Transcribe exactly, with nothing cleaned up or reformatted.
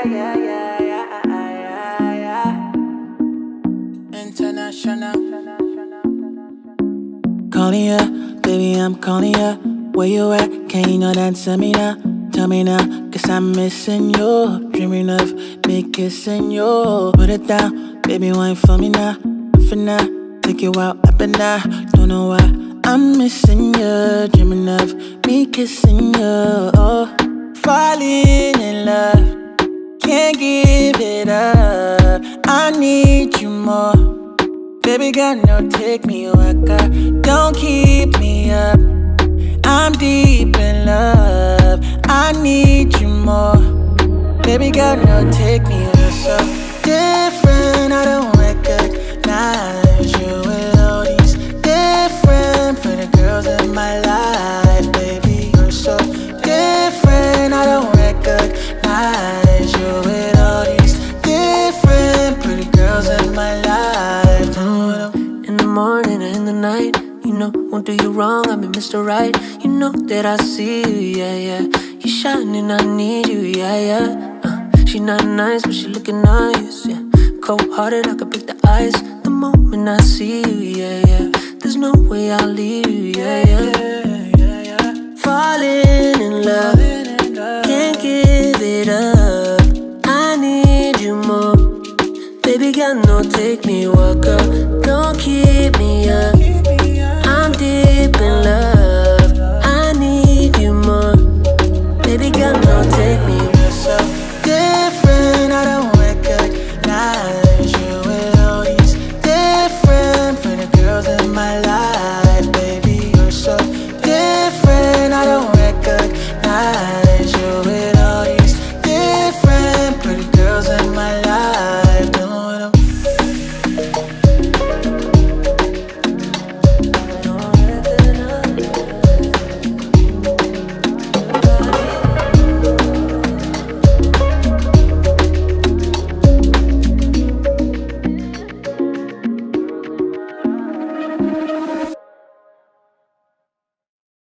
yeah, yeah, yeah, yeah, yeah. International. Calling ya, baby, I'm calling ya. Where you at? Can you not answer me now? Tell me now, cause I'm missing you. Dreaming of me kissing you. Put it down, baby, wine for me now. For now, take you out up and down. Don't know why I'm missing you. Dreaming of me kissing you. Oh, falling in love, can't give it up. I need you more. Baby girl, no, take me waka. Don't keep me up. I'm deep in love. I need you more. Baby girl, no, take me. You're so different. I don't recognize you with all these different pretty girls in my life. Baby, you're so different. I don't recognize you with all these different pretty girls in my life. In the morning and in the night, you know, won't do you wrong, I'm Mister Right. You know that I see you, yeah, yeah. You shining, I need you, yeah, yeah. uh, She not nice, but she looking nice, yeah. Cold-hearted, I could break the ice the moment I see you, yeah, yeah. There's no way I'll leave you, yeah, yeah. Falling in love, can't give it up. I need you more. Baby girl, no, take me walk up.